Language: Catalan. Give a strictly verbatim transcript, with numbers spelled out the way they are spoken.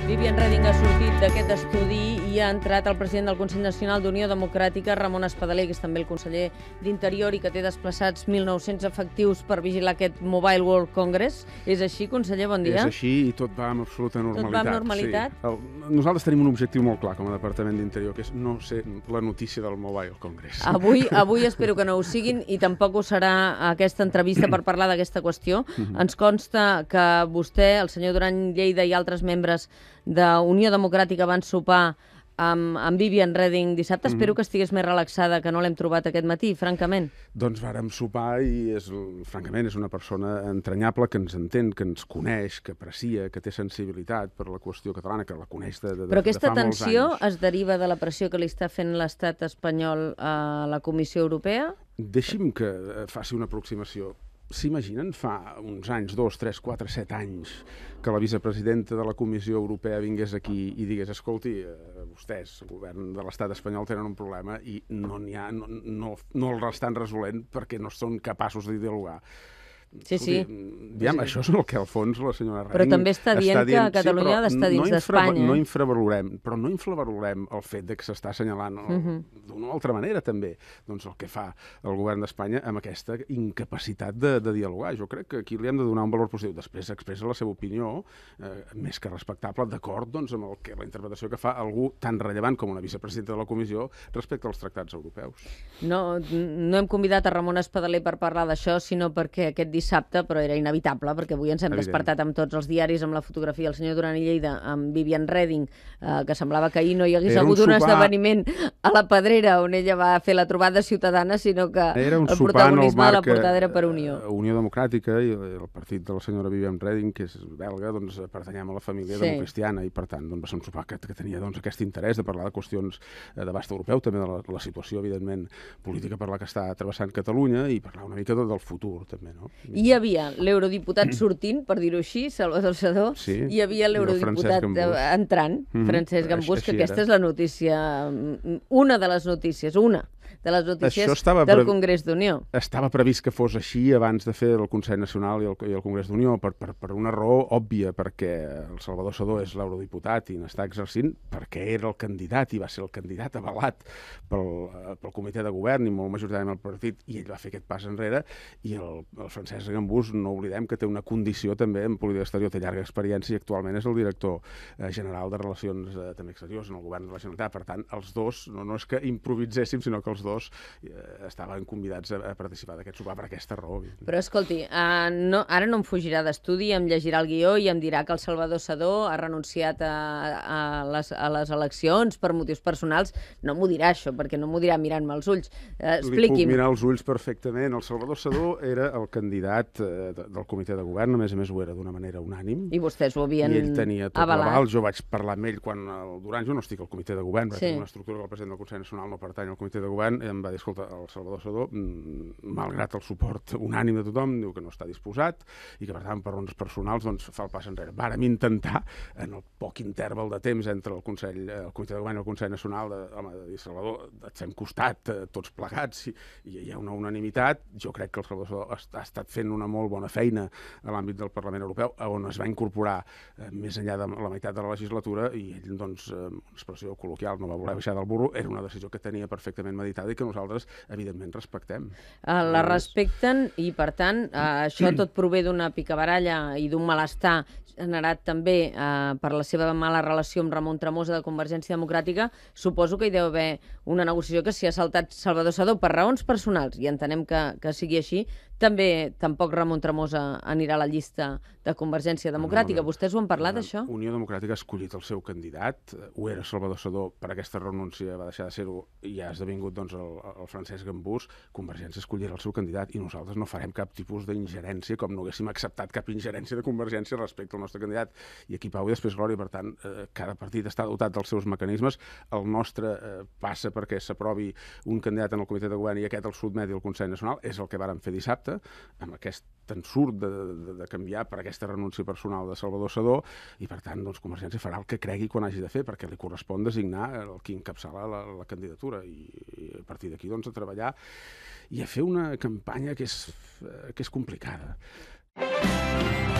Viviane Reding ha sortit d'aquest estudi i ha entrat el president del Consell Nacional d'Unió Democràtica, Ramon Espadaler, que és també el conseller d'Interior i que té desplaçats mil nou-cents efectius per vigilar aquest Mobile World Congress. És així, conseller? Bon dia. És així i tot va amb absoluta normalitat. Tot va amb normalitat? Sí. El, nosaltres tenim un objectiu molt clar com a Departament d'Interior, que és no ser la notícia del Mobile Congress. Avui, avui espero que no ho siguin i tampoc ho serà aquesta entrevista per parlar d'aquesta qüestió. Ens consta que vostè, el senyor Duran Lleida i altres membres d'Unió Democràtica van sopar amb, amb Viviane Reding dissabte. Mm-hmm. Espero que estigués més relaxada, que no l'hem trobat aquest matí, francament. Doncs vàrem sopar i, és, francament, és una persona entranyable, que ens entén, que ens coneix, que aprecia, que té sensibilitat per la qüestió catalana, que la coneix de, de, Però aquesta de fa molts tensió anys. es deriva de la pressió que li està fent l'estat espanyol a la Comissió Europea? Deixi'm que faci una aproximació. S'imaginen fa uns anys, dos, tres, quatre, set anys, que la vicepresidenta de la Comissió Europea vingués aquí i digués: escolti, eh, vostès, el govern de l'estat espanyol, tenen un problema i no n'hi ha, no, no, no el estan resolent perquè no són capaços de dialogar. Sí, sí. Diguem, sí. Això és el que al fons la senyora Reding Però també està dient, està dient que Catalunya sí, ha d'estar dins no d'Espanya. No infravalorem, però no infravalorem el fet de que s'està assenyalant el, uh -huh. d'una altra manera també doncs el que fa el govern d'Espanya amb aquesta incapacitat de, de dialogar. Jo crec que aquí li hem de donar un valor positiu. Després expressa la seva opinió, eh, més que respectable, d'acord doncs, amb el que, la interpretació que fa algú tan rellevant com una vicepresidenta de la Comissió respecte als tractats europeus. No, no hem convidat a Ramon Espadaler per parlar d'això, sinó perquè aquest dissabte, però era inevitable, perquè avui ens hem Evident. despertat amb tots els diaris, amb la fotografia del senyor Duran i Lleida, amb Viviane Reding, eh, que semblava que ahir no hi hagués Era hagut un un sopar... esdeveniment a la Pedrera on ella va fer la trobada ciutadana, sinó que era un el protagonisme de la portada era per Unió. Unió Democràtica i el partit de la senyora Viviane Reding, que és belga, doncs pertanyem a la família sí. democristiana i, per tant, doncs, va ser un sopar que, que tenia doncs, aquest interès de parlar de qüestions d'abast europeu, també de la, la situació, evidentment, política per la que està travessant Catalunya i parlar una mica de, del futur, també, no? I hi havia l'eurodiputat sortint, per dir-ho així, Salvador Sedó, sí, hi havia l'eurodiputat entrant, mm -hmm. Francesc Gambús, que aquesta era. és la notícia, una de les notícies, una de les notícies del Congrés d'Unió. Estava previst que fos així abans de fer el Consell Nacional i el, i el Congrés d'Unió, per, per, per una raó òbvia, perquè el Salvador Sedó és l'eurodiputat i n'està exercint, perquè era el candidat i va ser el candidat avalat pel, pel comitè de govern i molt majoritàriament el partit, i ell va fer aquest pas enrere, i el, el Francesc Gambús, no oblidem que té una condició també en política exterior, té llarga experiència i actualment és el director eh, general de Relacions eh, també exteriors en el govern de la Generalitat. Per tant, els dos, no, no és que improviséssim, sinó que els dos eh, estaven convidats a, a participar d'aquest sopar per aquesta raó. Però escolti, uh, no, ara no em fugirà d'estudi, em llegirà el guió i em dirà que el Salvador Sedó ha renunciat a, a, les, a les eleccions per motius personals. No m'ho dirà això, perquè no m'ho dirà mirant-me als ulls. Uh, expliqui'm. Li puc mirar els ulls perfectament. El Salvador Sedó era el candidat eh, del comitè de govern, a més a més ho era d'una manera unànim. I vostès ho havien avalat. I ell tenia tot avalat. l'aval. Jo vaig parlar amb ell quan el Duran, jo no estic al comitè de govern, sí. una estructura que el president del Consell Nacional no pertany al comitè de govern, i em va dir: escolta, el Salvador Sedó, malgrat el suport unànim de tothom, diu que no està disposat i que, per tant, per raons personals, doncs, fa el pas enrere. Vàrem intentar, en el poc interval de temps entre el Consell, el comitè de govern i el Consell Nacional, de, home, de dir: Salvador, et fem costat, eh, tots plegats, i, i hi ha una unanimitat. Jo crec que el Salvador Sedó ha, ha estat fent una molt bona feina a l'àmbit del Parlament Europeu, on es va incorporar eh, més enllà de la meitat de la legislatura, i ell, doncs, eh, una expressió col·loquial, no va voler baixar del burro. Era una decisió que tenia perfectament meditada i que nosaltres, evidentment, respectem. Uh, la respecten i, per tant, uh, això tot prové d'una picabaralla i d'un malestar generat també uh, per la seva mala relació amb Ramon Tremosa de Convergència Democràtica. Suposo que hi deu haver una negociació que s'hi ha saltat Salvador Sedó per raons personals, i entenem que, que sigui així. També tampoc Ramon Tremosa anirà a la llista de Convergència Democràtica. Vostès ho han parlat, això? Unió Democràtica ha escollit el seu candidat. Ho era Salvador Sedó, per aquesta renúncia va deixar de ser-ho i ha esdevingut doncs, el, el Francesc Gambús. Convergència escollirà el seu candidat i nosaltres no farem cap tipus d'ingerència, com no haguéssim acceptat cap ingerència de Convergència respecte al nostre candidat. I aquí pau i després glòria. Per tant, eh, cada partit està dotat dels seus mecanismes. El nostre eh, passa perquè s'aprovi un candidat en el comitè de govern i aquest el sotmeti al Consell Nacional. És el que vàrem fer dissabte, amb aquest ensurt de, de, de canviar per aquesta renúncia personal de Salvador Sedó, i per tant doncs, Convergència farà el que cregui quan hagi de fer, perquè li correspon designar el qui encapçala la, la candidatura, i, i a partir d'aquí doncs, a treballar i a fer una campanya que és, que és complicada.